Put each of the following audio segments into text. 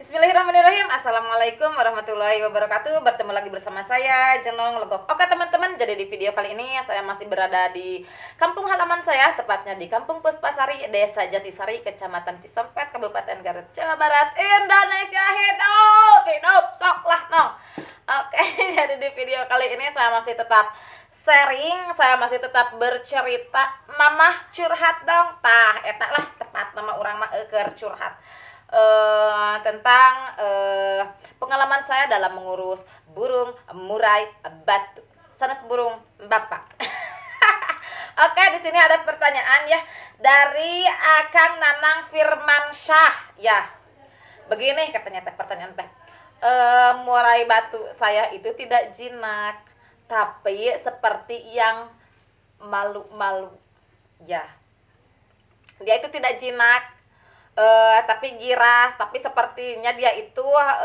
Bismillahirrahmanirrahim. Assalamualaikum warahmatullahi wabarakatuh. Bertemu lagi bersama saya Jenong Legok. Oke teman-teman, jadi di video kali ini saya masih berada di kampung halaman saya, tepatnya di Kampung Puspasari, Desa Jatisari, Kecamatan Cisompet, Kabupaten Garut, Jawa Barat, Indonesia. Hidup sok lah no. Oke, jadi di video kali ini saya masih tetap sharing, saya masih tetap bercerita. Mamah curhat dong. Tah eta lah tepat nama orang mah keur curhat tentang pengalaman saya dalam mengurus burung murai batu sanes burung bapak. Oke, di sini ada pertanyaan ya dari Akang Nanang Firmansyah ya. Begini katanya teh pertanyaan teh. Murai batu saya itu tidak jinak, tapi seperti yang malu-malu ya. Dia itu tidak jinak, tapi giras, tapi sepertinya dia itu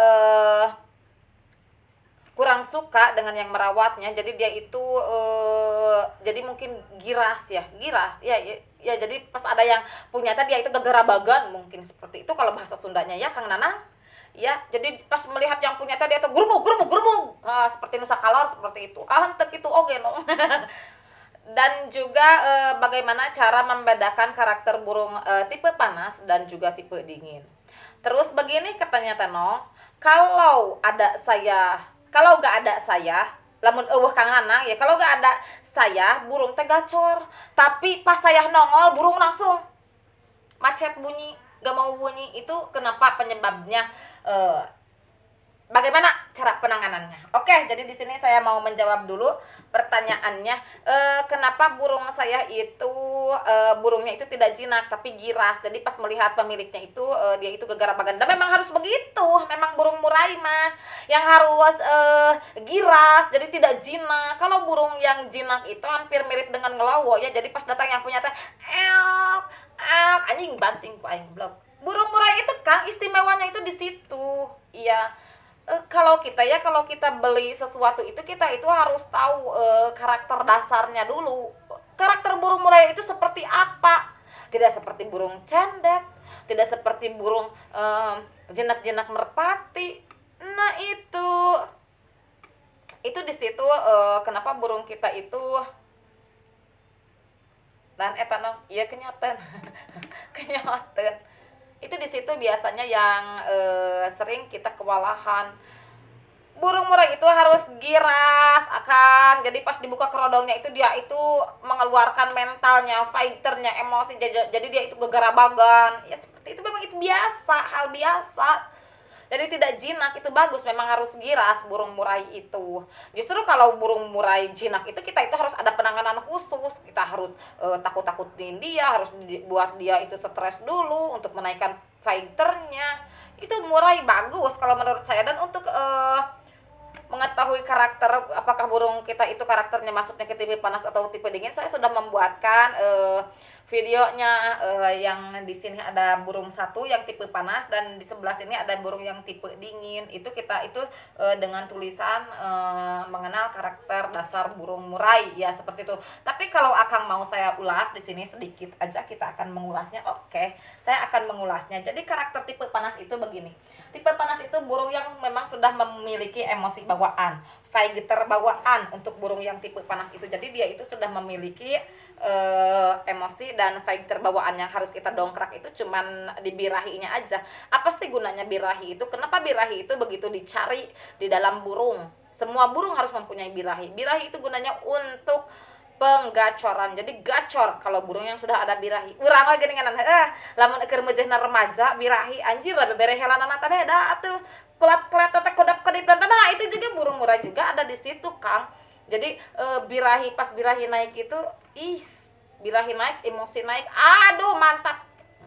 kurang suka dengan yang merawatnya, jadi dia itu jadi mungkin giras ya jadi pas ada yang punya tadi dia itu gegarabagan, mungkin seperti itu kalau bahasa Sundanya ya Kang Nanang ya. Jadi pas melihat yang punya tadi itu gurumug seperti nusa kalor seperti itu henteu kitu oge no. Dan juga bagaimana cara membedakan karakter burung tipe panas dan juga tipe dingin. Terus begini katanya Tenong, kalau gak ada saya, lamun eueuh Kang Nanang ya, kalau gak ada saya burung teh gacor, tapi pas saya nongol burung langsung macet bunyi, gak mau bunyi. Itu kenapa penyebabnya? Bagaimana cara penanganannya? Oke, jadi di sini saya mau menjawab dulu pertanyaannya. Kenapa burung saya itu burungnya itu tidak jinak tapi giras? Jadi pas melihat pemiliknya itu dia itu gegarabagan. Dan memang harus begitu. Memang burung murai mah yang harus giras, jadi tidak jinak. Kalau burung yang jinak itu hampir mirip dengan ngelowo ya. Jadi pas datang yang punya teh, anjing banting ku aing blog. Burung murai itu Kang istimewanya itu di situ. Iya. Kalau kita beli sesuatu itu kita itu harus tahu karakter dasarnya dulu. Karakter burung murai itu seperti apa? Tidak seperti burung cendet, tidak seperti burung jinak-jinak merpati. Nah itu di situ kenapa burung kita itu dan etanol iya kenyataan kenyataan itu di situ biasanya yang sering kita kewalahan. Burung murai itu harus giras Akang, jadi pas dibuka kerodongnya itu dia itu mengeluarkan mentalnya, fighternya, emosi, jadi dia itu gegarabagan ya, seperti itu. Memang itu biasa, hal biasa. Jadi tidak jinak itu bagus, memang harus giras burung murai itu. Justru kalau burung murai jinak itu kita itu harus ada penanganan khusus. Kita harus takut-takutin dia, harus buat dia itu stres dulu untuk menaikkan fighternya. Itu murai bagus kalau menurut saya. Dan untuk mengetahui karakter apakah burung kita itu karakternya masuknya ke tipe panas atau tipe dingin, saya sudah membuatkan videonya. Yang di sini ada burung satu yang tipe panas dan di sebelah sini ada burung yang tipe dingin. Itu kita itu dengan tulisan mengenal karakter dasar burung murai ya, seperti itu. Tapi kalau Akang mau saya ulas di sini sedikit aja, kita akan mengulasnya. Oke, saya akan mengulasnya. Jadi karakter tipe panas itu begini. Tipe panas itu burung yang memang sudah memiliki emosi bawaan, fighter bawaan untuk burung yang tipe panas itu. Jadi dia itu sudah memiliki emosi dan fighter bawaan yang harus kita dongkrak itu cuman di birahinya aja. Apa sih gunanya birahi itu? Kenapa birahi itu begitu dicari di dalam burung? Semua burung harus mempunyai birahi. Birahi itu gunanya untuk penggacoran. Jadi gacor kalau burung yang sudah ada birahi. Urang lagi dengan lamun keur meujeuhna remaja birahi anjir lah bebere helanana teh beda atuh. Kulat-kulat teh kodap-kodip dan nah itu juga burung murai juga ada di situ Kang. Jadi birahi pas birahi naik itu birahi naik, emosi naik. Aduh mantap.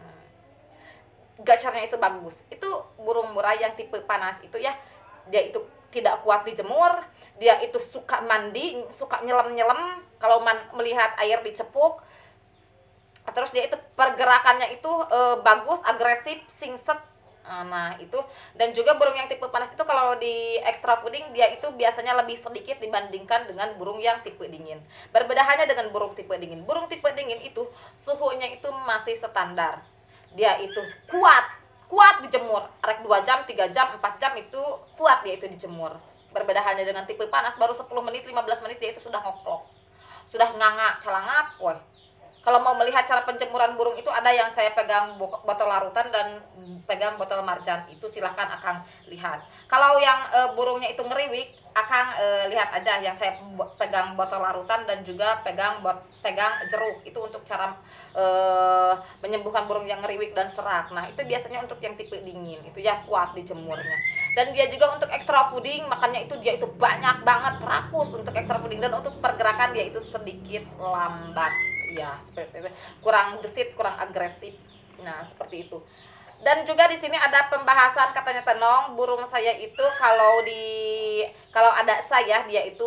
Gacornya itu bagus. Itu burung murai yang tipe panas itu ya. Dia itu tidak kuat dijemur, dia itu suka mandi, suka nyelam kalau melihat air dicepuk. Terus dia itu pergerakannya itu bagus, agresif, singset. Nah itu. Dan juga burung yang tipe panas itu kalau di extra fooding dia itu biasanya lebih sedikit dibandingkan dengan burung yang tipe dingin. Berbeda halnya dengan burung tipe dingin. Burung tipe dingin itu suhunya itu masih standar, dia itu kuat kuat dijemur, rek 2 jam, 3 jam, 4 jam itu kuat dia itu dijemur. Berbeda halnya dengan tipe panas, baru 10 menit, 15 menit dia itu sudah ngoklok, sudah nganga, celangap, woi. Kalau mau melihat cara penjemuran burung itu ada yang saya pegang botol larutan dan pegang botol marjan, itu silahkan Akang lihat. Kalau yang burungnya itu ngeriwik, Akang lihat aja yang saya pegang botol larutan dan juga pegang jeruk, itu untuk cara menyembuhkan burung yang ngeriwik dan serak. Nah itu biasanya untuk yang tipe dingin, itu ya kuat dijemurnya. Dan dia juga untuk extra fooding, makanya itu dia itu banyak banget rakus untuk extra fooding. Dan untuk pergerakan dia itu sedikit lambat, ya seperti itu, kurang gesit, kurang agresif. Nah seperti itu. Dan juga di sini ada pembahasan, katanya Tenong, burung saya itu kalau ada saya dia itu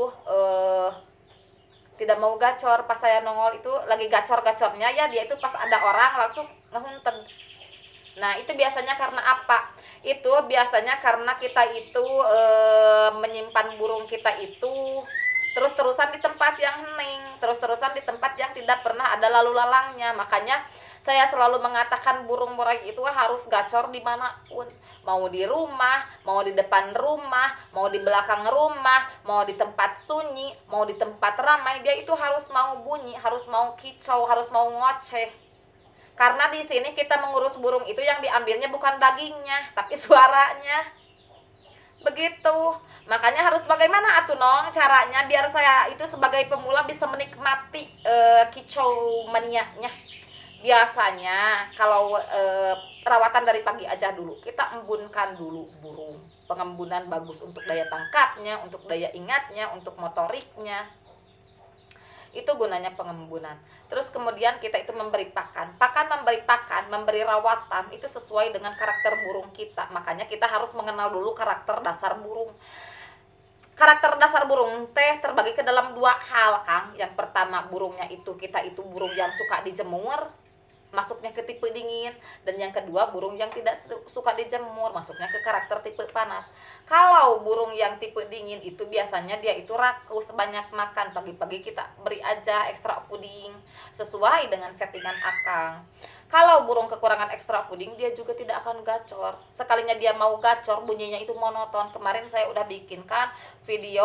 tidak mau gacor. Pas saya nongol itu lagi gacor-gacornya ya, dia itu pas ada orang langsung ngehunten. Nah itu biasanya karena apa? Itu biasanya karena kita itu menyimpan burung kita itu terus-terusan di tempat yang hening, terus-terusan di tempat yang tidak pernah ada lalu lalangnya. Makanya saya selalu mengatakan burung murai itu harus gacor dimanapun, mau di rumah, mau di depan rumah, mau di belakang rumah, mau di tempat sunyi, mau di tempat ramai, dia itu harus mau bunyi, harus mau kicau, harus mau ngoceh. Karena di sini kita mengurus burung itu yang diambilnya bukan dagingnya, tapi suaranya. Begitu. Makanya harus bagaimana atuh Nong caranya biar saya itu sebagai pemula bisa menikmati kicau maniaknya. Biasanya kalau perawatan dari pagi aja dulu, kita embunkan dulu burung. Pengembunan bagus untuk daya tangkapnya, untuk daya ingatnya, untuk motoriknya. Itu gunanya pengembunan. Terus kemudian kita itu memberi pakan, memberi rawatan itu sesuai dengan karakter burung kita. Makanya kita harus mengenal dulu karakter dasar burung. Karakter dasar burung teh terbagi ke dalam 2 hal, Kang. Yang pertama, burungnya itu kita itu burung yang suka dijemur, masuknya ke tipe dingin. Dan yang kedua, burung yang tidak suka dijemur, masuknya ke karakter tipe panas. Kalau burung yang tipe dingin itu biasanya dia itu rakus, banyak makan. Pagi-pagi kita beri aja extra fooding sesuai dengan settingan Akang. Kalau burung kekurangan extra fooding, dia juga tidak akan gacor. Sekalinya dia mau gacor, bunyinya itu monoton. Kemarin saya udah bikinkan video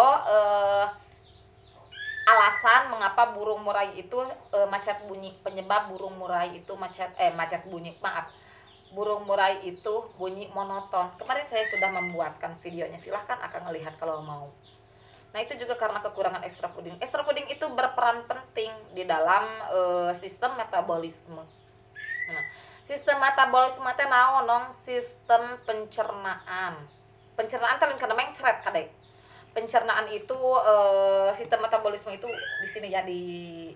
alasan mengapa burung murai itu macet bunyi, penyebab burung murai itu macet bunyi, maaf, burung murai itu bunyi monoton. Kemarin saya sudah membuatkan videonya, silahkan akan melihat kalau mau. Nah itu juga karena kekurangan extra fooding. Extra fooding itu berperan penting di dalam sistem metabolisme. Nah, sistem metabolisme teh naon nong? Sistem pencernaan. Pencernaan teh kana mencret kadek. Pencernaan itu sistem metabolisme itu di sini ya di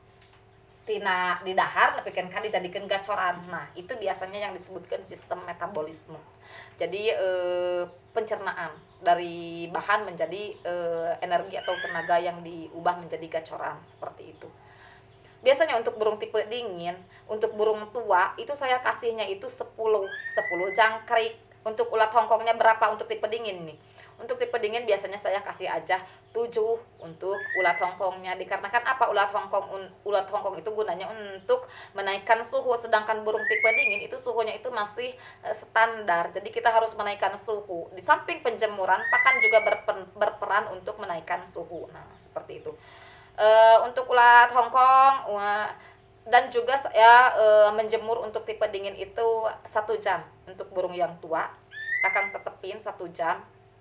dahar nepikeun kan dijadikan gacoran. Nah, itu biasanya yang disebutkan sistem metabolisme. Jadi pencernaan dari bahan menjadi energi atau tenaga yang diubah menjadi gacoran seperti itu. Biasanya untuk burung tipe dingin, untuk burung tua itu saya kasihnya itu 10 jangkrik. Untuk ulat hongkongnya berapa untuk tipe dingin nih? Untuk tipe dingin biasanya saya kasih aja 7 untuk ulat hongkongnya. Dikarenakan apa? Ulat hongkong itu gunanya untuk menaikkan suhu, sedangkan burung tipe dingin itu suhunya itu masih standar. Jadi kita harus menaikkan suhu. Di samping penjemuran, pakan juga berperan untuk menaikkan suhu. Nah, seperti itu. Untuk ulat hongkong dan juga saya menjemur untuk tipe dingin itu 1 jam. Untuk burung yang tua akan tetepin 1 jam.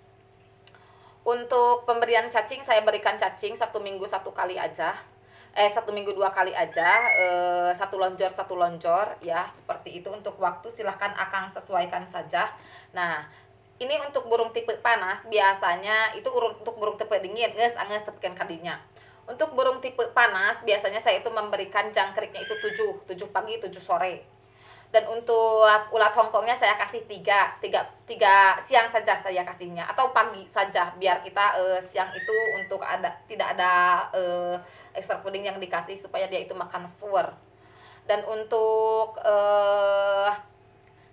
Untuk pemberian cacing, saya berikan cacing 1 minggu 1 kali aja, 1 minggu 2 kali aja, 1 lonjor ya, seperti itu. Untuk waktu silahkan Akang sesuaikan saja. Nah ini untuk burung tipe panas biasanya itu untuk burung tipe dingin geus tepikeun kadinya. Untuk burung tipe panas biasanya saya itu memberikan jangkriknya itu 7 pagi 7 sore. Dan untuk ulat hongkongnya saya kasih 3 siang saja saya kasihnya, atau pagi saja biar kita siang itu untuk tidak ada extra fooding yang dikasih supaya dia itu makan full. Dan untuk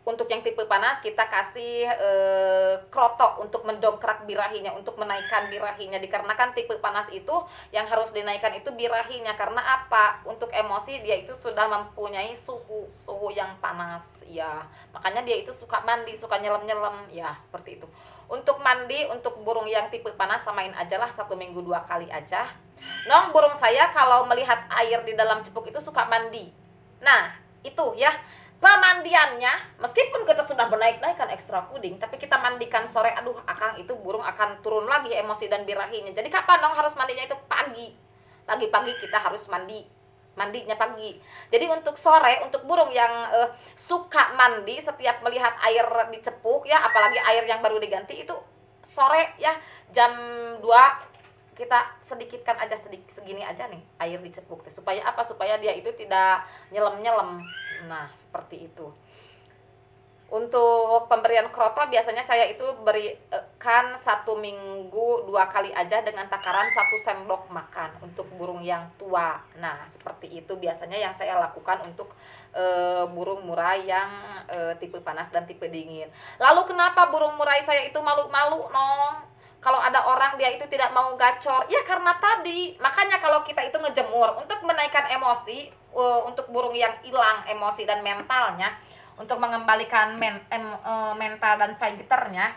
untuk yang tipe panas kita kasih krotok untuk mendongkrak birahinya, untuk menaikkan birahinya. Dikarenakan tipe panas itu yang harus dinaikkan itu birahinya. Karena apa? Untuk emosi dia itu sudah mempunyai suhu yang panas ya. Makanya dia itu suka mandi, suka nyelam-nyelam ya, seperti itu. Untuk mandi, untuk burung yang tipe panas samain aja lah 1 minggu 2 kali aja. Nong, burung saya kalau melihat air di dalam cepuk itu suka mandi. Nah, itu ya. Pemandiannya, meskipun kita sudah menaik-naikkan extra fooding, tapi kita mandikan sore, aduh akang, itu burung akan turun lagi emosi dan birahinya. Jadi kapan dong harus mandinya? Itu pagi. Pagi-pagi kita harus mandinya pagi. Jadi untuk sore, untuk burung yang suka mandi setiap melihat air dicepuk ya, apalagi air yang baru diganti, itu sore ya, jam 2 kita sedikitkan aja, segini aja nih air dicepuk, supaya apa? Supaya dia itu tidak nyelam-nyelam. Nah, seperti itu. Untuk pemberian kroto biasanya saya itu berikan 1 minggu 2 kali aja dengan takaran 1 sendok makan untuk burung yang tua. Nah, seperti itu biasanya yang saya lakukan untuk burung murai yang tipe panas dan tipe dingin. Lalu kenapa burung murai saya itu malu-malu, Nong? Kalau ada orang dia itu tidak mau gacor, ya karena tadi. Makanya kalau kita itu ngejemur untuk menaikkan emosi, untuk burung yang hilang emosi dan mentalnya, untuk mengembalikan mental dan fighternya,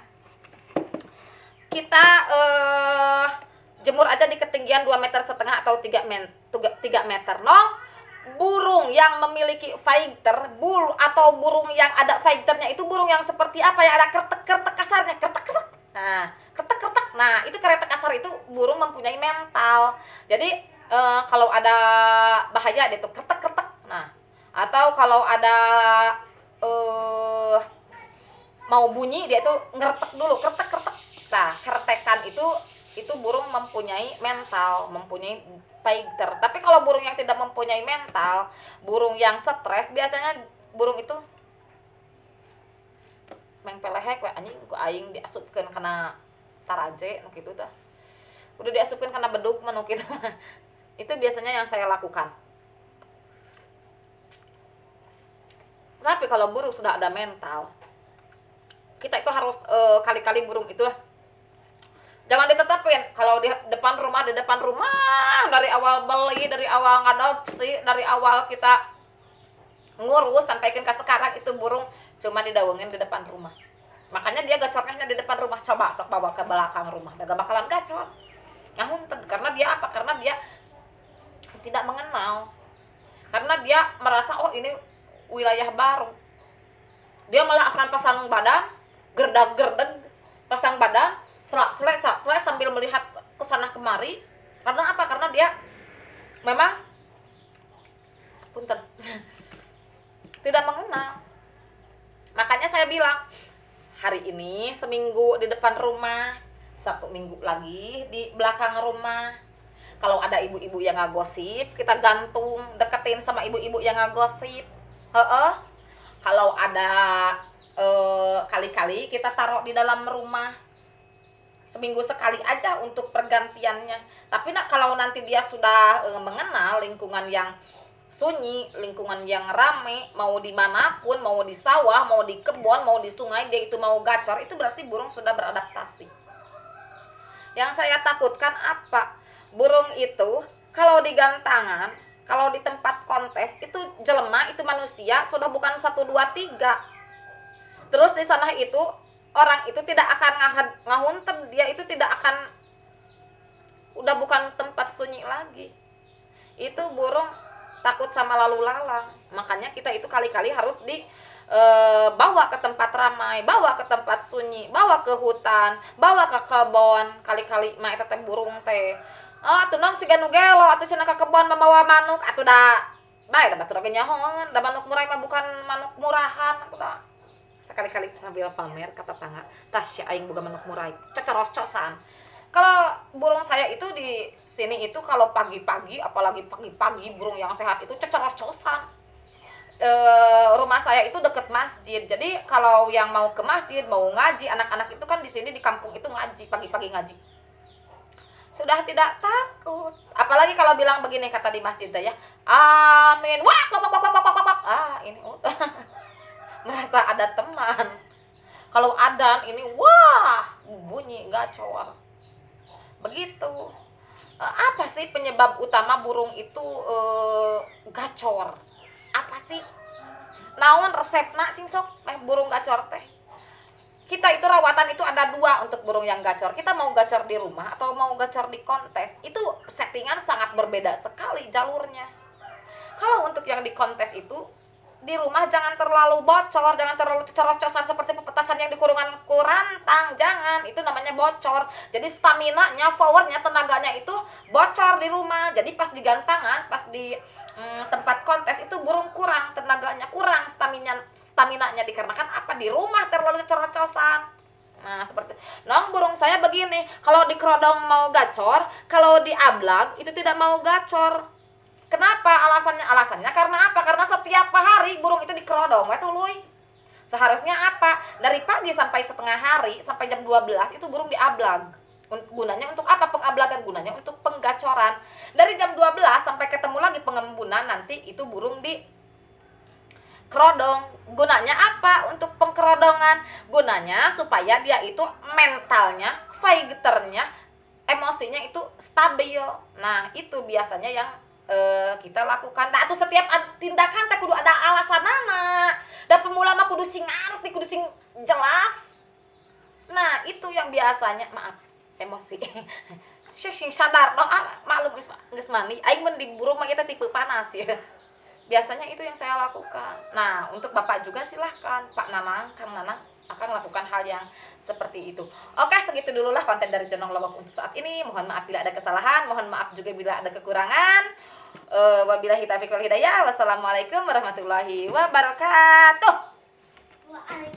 kita jemur aja di ketinggian 2,5 meter atau 3 meter. Nong, burung yang memiliki fighter, atau burung yang ada fighternya itu burung yang seperti apa? Yang ada kretek-kretek kasarnya, kretek-kretek. Nah, kretek-kretek. Nah, itu kretek kasar itu burung mempunyai mental. Jadi kalau ada bahaya dia tuh kretek-kretek. Nah, atau kalau ada mau bunyi dia tuh ngeretek dulu, kretek-kretek. Nah, kretekan itu burung mempunyai mental, mempunyai fighter. Tapi kalau burung yang tidak mempunyai mental, burung yang stres, biasanya burung itu mengpelehek we anjing ku aing diasupkeun kana taraje nu kitu tah. Udah diasupkeun kana bedug mah nu kitu. Itu biasanya yang saya lakukan. Tapi kalau burung sudah ada mental, kita itu harus kali-kali burung itu jangan ditetapin. Kalau di depan rumah dari awal beli, dari awal ngadopsi, dari awal kita ngurus sampai ke sekarang itu burung cuma didawengin di depan rumah. Makanya dia gacornya di depan rumah. Coba sok bawa ke belakang rumah, gak bakalan gacor. Ngahunted. Karena dia apa? Karena dia tidak mengenal. Karena dia merasa oh ini wilayah baru. Dia malah akan pasang badan, gerdag-gerdeg, pasang badan, selek sambil melihat ke sana kemari. Karena apa? Karena dia memang punten tidak mengenal. Makanya saya bilang, hari ini seminggu di depan rumah, 1 minggu lagi di belakang rumah. Kalau ada ibu-ibu yang ngagosip, kita gantung, deketin sama ibu-ibu yang ngagosip. Kalau ada kali-kali kita taruh di dalam rumah. Seminggu sekali aja untuk pergantiannya. Tapi kalau nanti dia sudah mengenal lingkungan yang sunyi, lingkungan yang rame, mau dimanapun, mau di sawah, mau di kebun, mau di sungai, dia itu mau gacor, itu berarti burung sudah beradaptasi. Yang saya takutkan apa? Burung itu kalau di gantangan, kalau di tempat kontes, itu jelema, itu manusia, sudah bukan 1, 2, 3. Terus di sana itu, orang itu tidak akan ngahunted, dia itu tidak akan, udah bukan tempat sunyi lagi. Itu burung takut sama lalu lalang. Makanya kita itu kali-kali harus bawa ke tempat ramai, bawa ke tempat sunyi, bawa ke hutan, bawa ke kebon. Kali-kali mah eta teh burung teh atuh nong siga nu gelo atuh cenah ka kebon membawa manuk atuh da bae da batur ge nyahoeun da manuk murai mah bukan manuk murahan atuh da sekali-kali sambil pamer ka tetangga tah si aing boga manuk murai cocoros-cosan. Kalau burung saya itu di sini itu kalau pagi-pagi, apalagi pagi-pagi burung yang sehat itu cocoros-cosan. Rumah saya itu deket masjid. Jadi kalau yang mau ke masjid, mau ngaji, anak-anak itu kan di sini di kampung itu ngaji, pagi-pagi ngaji. Sudah tidak takut. Apalagi kalau bilang begini kata di masjid ya. Amin. Wah, ini merasa ada teman. Kalau adan ini wah bunyi gacor. Begitu. Apa sih penyebab utama burung itu gacor? Apa sih? Naon resepna cing sok burung gacor teh? Kita itu rawatan itu ada dua untuk burung yang gacor. Kita mau gacor di rumah atau mau gacor di kontes. Itu settingan sangat berbeda sekali jalurnya. Kalau untuk yang di kontes itu di rumah jangan terlalu bocor, jangan terlalu coros-cosan seperti pepetasan yang di kurungan kurantang, jangan, itu namanya bocor. Jadi stamina-nya, power-nya, tenaganya itu bocor di rumah. Jadi pas di gantangan, pas di tempat kontes itu burung kurang tenaganya, kurang stamina-nya dikarenakan apa? Di rumah terlalu coros-cosan. Nah, seperti nong burung saya begini, kalau di kerodong mau gacor, kalau di ablag itu tidak mau gacor. Kenapa alasannya? Alasannya karena apa? Karena setiap hari burung itu dikerodong, tuluy. Seharusnya apa? Dari pagi sampai setengah hari, sampai jam 12 itu burung diablag. Gunanya untuk apa pengablagan? Gunanya untuk penggacoran. Dari jam 12 sampai ketemu lagi pengembunan, nanti itu burung di kerodong. Gunanya apa? Untuk pengkerodongan. Gunanya supaya dia itu mentalnya, fighternya, emosinya itu stabil. Nah, itu biasanya yang kita lakukan. Nah, tuh setiap tindakan teh kudu ada alasanana. Da pemula mah kudu sing ngarti, kudu sing jelas. Nah, itu yang biasanya maaf, emosi. Sing sadar dong, maklum geus mandi. Aing mun di burung mah kita tipe panas ya. Biasanya itu yang saya lakukan. Nah, untuk Bapak juga silahkan, Pak Nanang, Kang Nanang akan melakukan hal yang seperti itu. Oke, segitu dululah konten dari Jenong Lombok untuk saat ini. Mohon maaf bila ada kesalahan, mohon maaf juga bila ada kekurangan. Wabillahi taufiq wal hidayah. Wassalamualaikum warahmatullahi wabarakatuh.